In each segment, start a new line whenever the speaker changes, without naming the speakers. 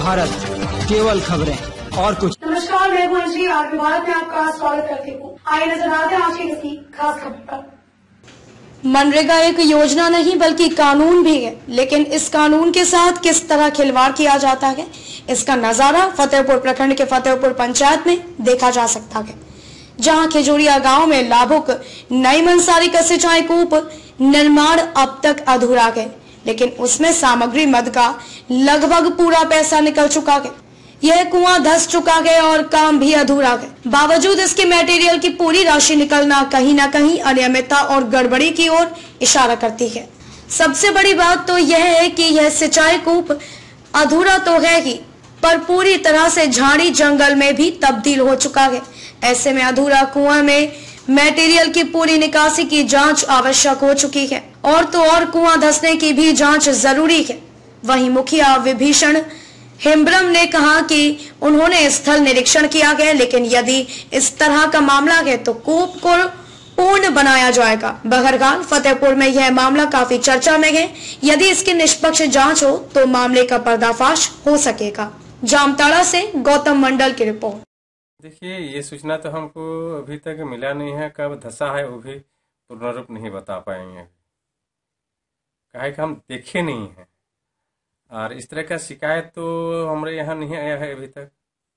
भारत केवल खबरें और कुछ।
नमस्कार, मैं हूं अंजलि। आगे भारत में आपका स्वागत करती हूँ। आइए नजर डालते हैं आज की किसी खास खबर पर।
मनरेगा एक योजना नहीं बल्कि कानून भी है, लेकिन इस कानून के साथ किस तरह खिलवाड़ किया जाता है, इसका नजारा फतेहपुर प्रखंड के फतेहपुर पंचायत में देखा जा सकता है, जहां खिजूरिया गांव में लाभुक नई मंसारी का सिंचाई कूप निर्माण अब तक अधूरा है, लेकिन उसमें सामग्री मद का लगभग पूरा पैसा निकल चुका है। यह कुआं धंस चुका है और काम भी अधूरा है। बावजूद इसके मटेरियल की पूरी राशि निकलना कहीं न कहीं अनियमितता और गड़बड़ी की ओर इशारा करती है। सबसे बड़ी बात तो यह है कि यह सिंचाई कूप अधूरा तो है ही, पर पूरी तरह से झाड़ी जंगल में भी तब्दील हो चुका है। ऐसे में अधूरा कुआं में मटेरियल की पूरी निकासी की जांच आवश्यक हो चुकी है, और तो और कुआं धंसने की भी जांच जरूरी है। वहीं मुखिया विभीषण हेम्ब्रम ने कहा कि उन्होंने स्थल निरीक्षण किया है, लेकिन यदि इस तरह का मामला है तो कूप को पूर्ण बनाया जाएगा। बहरहाल फतेहपुर में यह मामला काफी चर्चा में है। यदि इसकी निष्पक्ष जांच हो तो मामले का पर्दाफाश हो सकेगा। जामताड़ा से गौतम मंडल की रिपोर्ट।
देखिए, ये सूचना तो हमको अभी तक मिला नहीं है, कब धसा है वो भी पूर्ण रूप नहीं बता पाएंगे, काहे कि हम देखे नहीं हैं, और इस तरह का शिकायत तो हमारे यहाँ नहीं आया है अभी तक।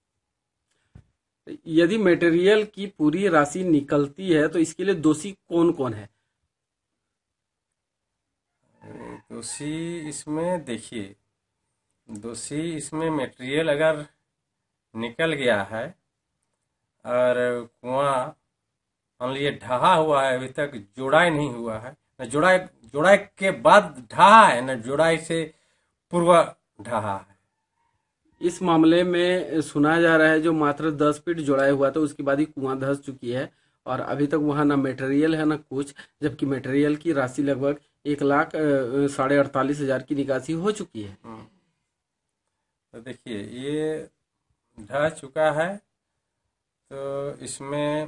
यदि मटेरियल की पूरी राशि निकलती है तो इसके लिए दोषी कौन कौन है?
दोषी इसमें देखिए, दोषी इसमें मटेरियल अगर निकल गया है और कुआं मान लीजिए ढहा हुआ है, अभी तक जोड़ाई नहीं हुआ है, न जोड़ाई के बाद ढहा है, न जोड़ाई से पूर्व ढहा है।
इस मामले में सुना जा रहा है जो मात्र 10 फीट जोड़ाई हुआ था उसके बाद ही कुआं धंस चुकी है, और अभी तक वहां ना मटेरियल है ना कुछ, जबकि मटेरियल की राशि लगभग 1,48,500 की निकासी हो चुकी है।
तो देखिए, ये ढह चुका है, तो इसमें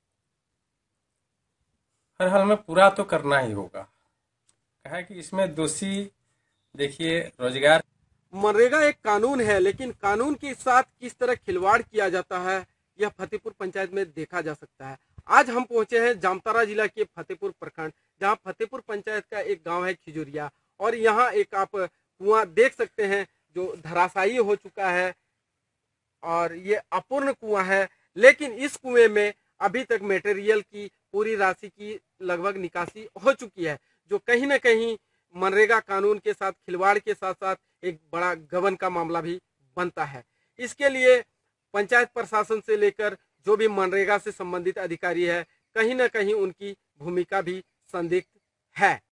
हर हाल में पूरा तो करना ही होगा। कहा कि इसमें दोषी देखिए रोजगार।
मनरेगा एक कानून है, लेकिन कानून के साथ किस तरह खिलवाड़ किया जाता है यह फतेहपुर पंचायत में देखा जा सकता है। आज हम पहुंचे हैं जामताड़ा जिला के फतेहपुर प्रखंड, जहां फतेहपुर पंचायत का एक गांव है खिजूरिया, और यहां एक आप कुआं देख सकते हैं जो धराशायी हो चुका है, और ये अपूर्ण कुआं है। लेकिन इस कुएं में अभी तक मटेरियल की पूरी राशि की लगभग निकासी हो चुकी है, जो कहीं न कहीं मनरेगा कानून के साथ खिलवाड़ के साथ साथ एक बड़ा गबन का मामला भी बनता है। इसके लिए पंचायत प्रशासन से लेकर जो भी मनरेगा से संबंधित अधिकारी है, कहीं न कहीं उनकी भूमिका भी संदिग्ध है।